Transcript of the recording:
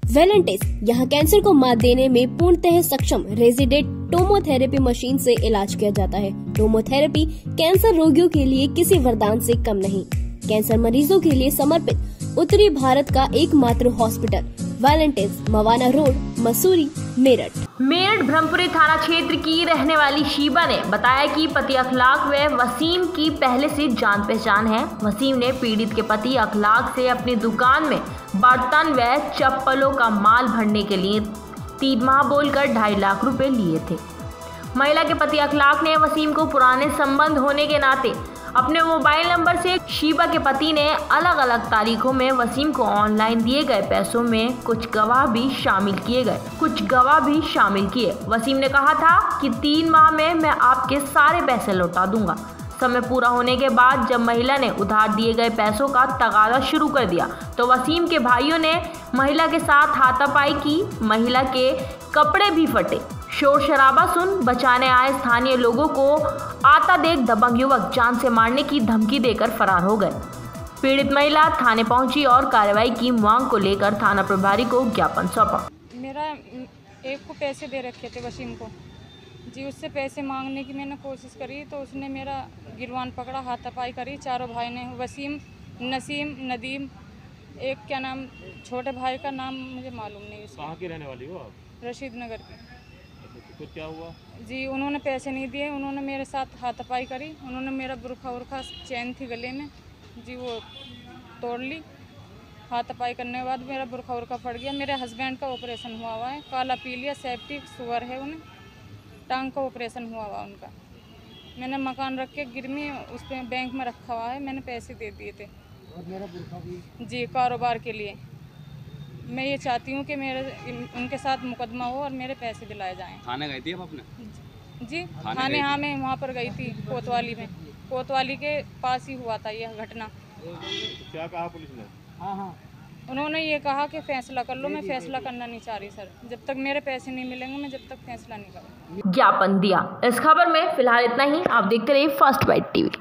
Valentis यहाँ cancer को मात देने में पूर्णतः सक्षम रेजिडेंट टोमोथेरेपी मशीन से इलाज किया जाता है। टोमोथेरेपी कैंसर रोगियों के लिए किसी वरदान से कम नहीं। कैंसर मरीजों के लिए समर्पित उत्तरी भारत का एकमात्र hospital Valentis, Mawana road, Mussoorie, Meerut. Brahmpuri थाना क्षेत्र की रहने वाली शीबा ने बताया कि पति अखलाक व वसीम की पहले से जान पहचान है। वसीम ने पीड़ित के पति अखलाक से अपनी दुकान में बर्तन व चप्पलों का माल भरने के लिए 3 माह बोलकर 2.5 लाख रुपए लिए थे। महिला के पति अखलाक ने वसीम को पुराने संबंध होने के नाते अपने मोबाइल नंबर से शीबा के पति ने अलग अलग तारीखों में वसीम को ऑनलाइन दिए गए पैसों में कुछ गवाह भी शामिल किए। वसीम ने कहा था कि 3 माह में मैं आपके सारे पैसे लौटा दूंगा। समय पूरा होने के बाद जब महिला ने उधार दिए गए पैसों का तगादा शुरू कर दिया तो वसीम के भाइयों ने महिला के साथ हाथापाई की। महिला के कपड़े भी फटे। शोर शराबा सुन बचाने आए स्थानीय लोगों को आता देख दबंग युवक जान से मारने की धमकी देकर फरार हो गए। पीड़ित महिला थाने पहुंची और कार्रवाई की मांग को लेकर थाना प्रभारी को ज्ञापन सौंपा। मेरा एक को पैसे दे रखे थे वसीम को जी, उससे पैसे मांगने की मैंने कोशिश करी तो उसने मेरा गिरवान पकड़ा, हाथापाई करी। चारों भाई ने, वसीम, नसीम, नदीम, एक क्या नाम, छोटे भाई का नाम मुझे मालूम नहीं। कहाँ की रहने वाली हो आप? रशीद नगर की। तो क्या हुआ जी? उन्होंने पैसे नहीं दिए, उन्होंने मेरे साथ हाथापाई करी। उन्होंने मेरा बुरखा चैन थी गले में जी, वो तोड़ ली। हाथापाई करने के बाद मेरा बुरखा फट गया। मेरे हस्बैंड का ऑपरेशन हुआ है, काला पीलिया, सेप्टिक, शुगर है, उन्हें टांग का ऑपरेशन हुआ उनका। मैंने मकान रख के गिरमी उस पर बैंक में रखा हुआ है, मैंने पैसे दे दिए थे और मेरा बुरखा भी जी कारोबार के लिए। मैं ये चाहती हूँ कि मेरे उनके साथ मुकदमा हो और मेरे पैसे दिलाए जाएं। थाने गई थी अब आपने? जी थाने, हाँ मैं वहाँ पर गई थी कोतवाली में। कोतवाली के पास ही हुआ था यह घटना। तो क्या कहा पुलिस ने? हाँ उन्होंने ये कहा कि फैसला कर लो। मैं फैसला करना नहीं चाह रही सर, जब तक मेरे पैसे नहीं मिलेंगे मैं जब तक फैसला नहीं करूँगी। ज्ञापन दिया। इस खबर में फिलहाल इतना ही। आप देखते रहिए फर्स्ट बाइट टीवी।